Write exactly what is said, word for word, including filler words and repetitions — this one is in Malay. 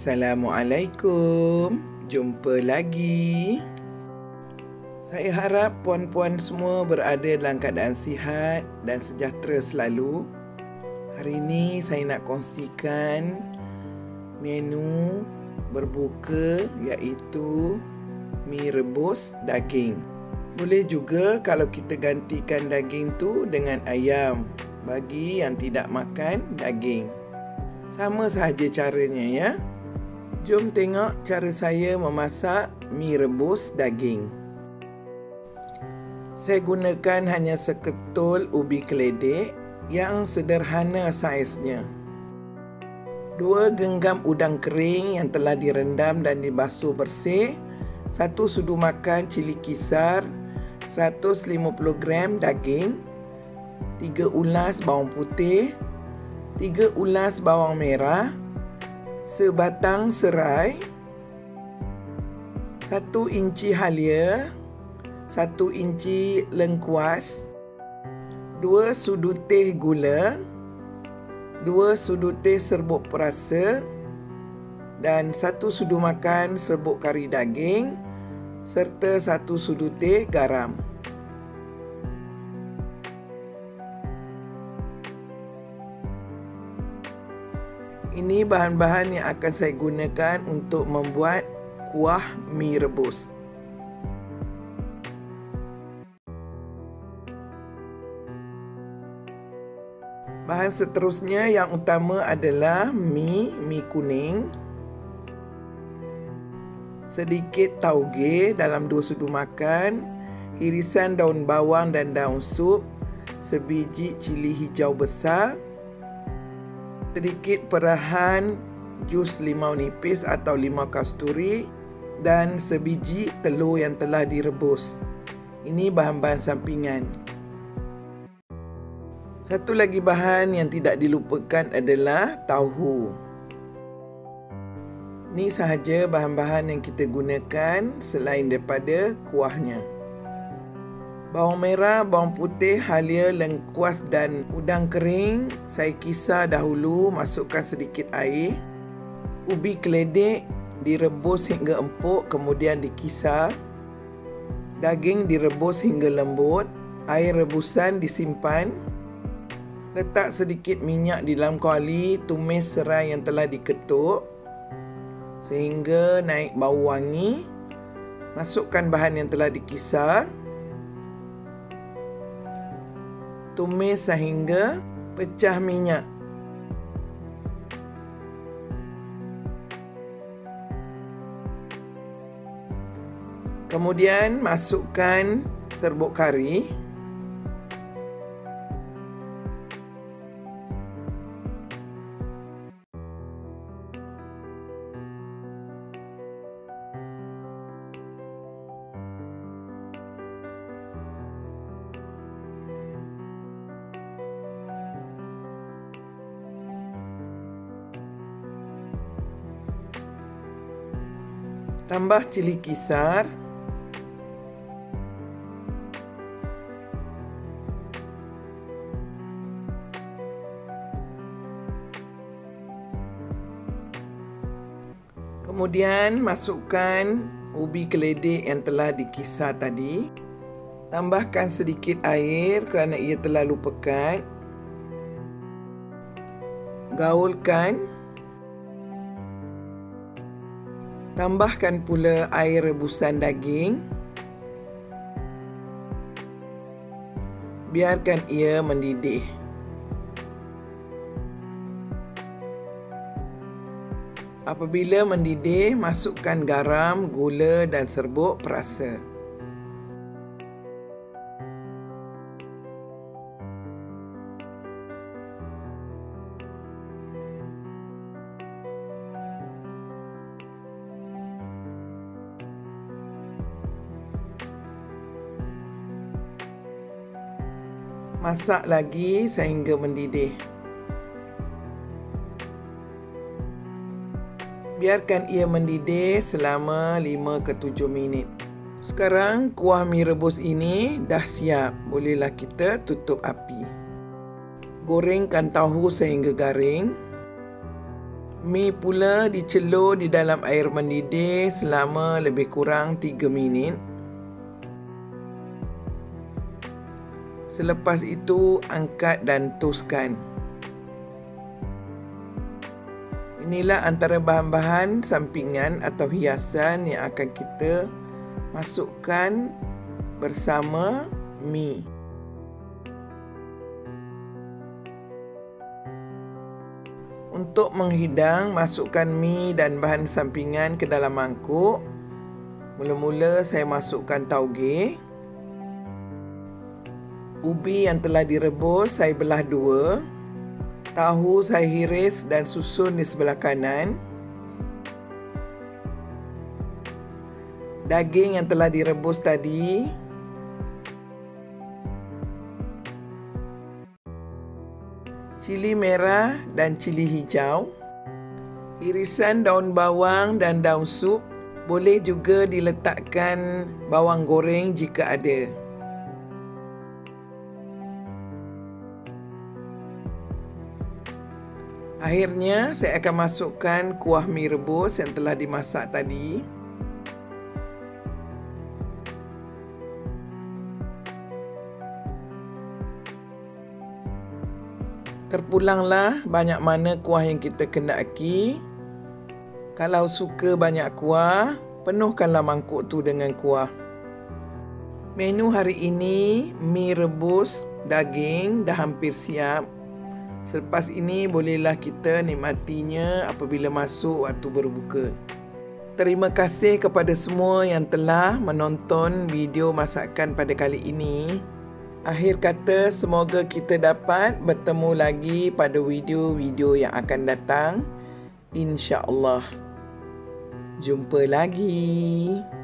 Assalamualaikum, jumpa lagi. Saya harap puan-puan semua berada dalam keadaan sihat dan sejahtera selalu. Hari ini saya nak kongsikan menu berbuka iaitu mi rebus daging. Boleh juga kalau kita gantikan daging tu dengan ayam bagi yang tidak makan daging. Sama sahaja caranya ya. Jom tengok cara saya memasak mi rebus daging. Saya gunakan hanya seketul ubi keledek yang sederhana saiznya. Dua genggam udang kering yang telah direndam dan dibasuh bersih. Satu sudu makan cili kisar, seratus lima puluh gram daging, tiga ulas bawang putih, tiga ulas bawang merah, sebatang serai, satu inci halia, satu inci lengkuas, dua sudu teh gula, dua sudu teh serbuk perasa dan satu sudu makan serbuk kari daging serta satu sudu teh garam. Ini bahan-bahan yang akan saya gunakan untuk membuat kuah mi rebus. Bahan seterusnya yang utama adalah mi, mi kuning, sedikit tauge dalam dua sudu makan, irisan daun bawang dan daun sup, sebiji cili hijau besar, sedikit perahan jus limau nipis atau limau kasturi dan sebiji telur yang telah direbus. Ini bahan-bahan sampingan. Satu lagi bahan yang tidak dilupakan adalah tauhu. Ini sahaja bahan-bahan yang kita gunakan selain daripada kuahnya. Bawang merah, bawang putih, halia, lengkuas dan udang kering saya kisar dahulu, masukkan sedikit air. Ubi keledek direbus hingga empuk kemudian dikisar. Daging direbus hingga lembut. Air rebusan disimpan. Letak sedikit minyak di dalam kuali, tumis serai yang telah diketuk sehingga naik bau wangi. Masukkan bahan yang telah dikisar. Tumis sehingga pecah minyak. Kemudian masukkan serbuk kari. Tambah cili kisar. Kemudian masukkan ubi keledek yang telah dikisar tadi. Tambahkan sedikit air kerana ia terlalu pekat. Gaulkan. Tambahkan pula air rebusan daging. Biarkan ia mendidih. Apabila mendidih, masukkan garam, gula dan serbuk perasa. Masak lagi sehingga mendidih. Biarkan ia mendidih selama lima ke tujuh minit. Sekarang kuah mi rebus ini dah siap. Bolehlah kita tutup api. Gorengkan tahu sehingga garing. Mi pula dicelur di dalam air mendidih selama lebih kurang tiga minit. Selepas itu, angkat dan toskan. Inilah antara bahan-bahan sampingan atau hiasan yang akan kita masukkan bersama mi. Untuk menghidang, masukkan mi dan bahan sampingan ke dalam mangkuk. Mula-mula saya masukkan tauge. Ubi yang telah direbus saya belah dua. Tahu saya hiris dan susun di sebelah kanan. Daging yang telah direbus tadi. Cili merah dan cili hijau. Irisan daun bawang dan daun sup. Boleh juga diletakkan bawang goreng jika ada. Akhirnya, saya akan masukkan kuah mi rebus yang telah dimasak tadi. Terpulanglah banyak mana kuah yang kita kendaki. Kalau suka banyak kuah, penuhkanlah mangkuk tu dengan kuah. Menu hari ini, mi rebus daging dah hampir siap. Selepas ini bolehlah kita nikmatinya apabila masuk waktu berbuka. Terima kasih kepada semua yang telah menonton video masakan pada kali ini. Akhir kata, semoga kita dapat bertemu lagi pada video-video yang akan datang. InsyaAllah. Jumpa lagi.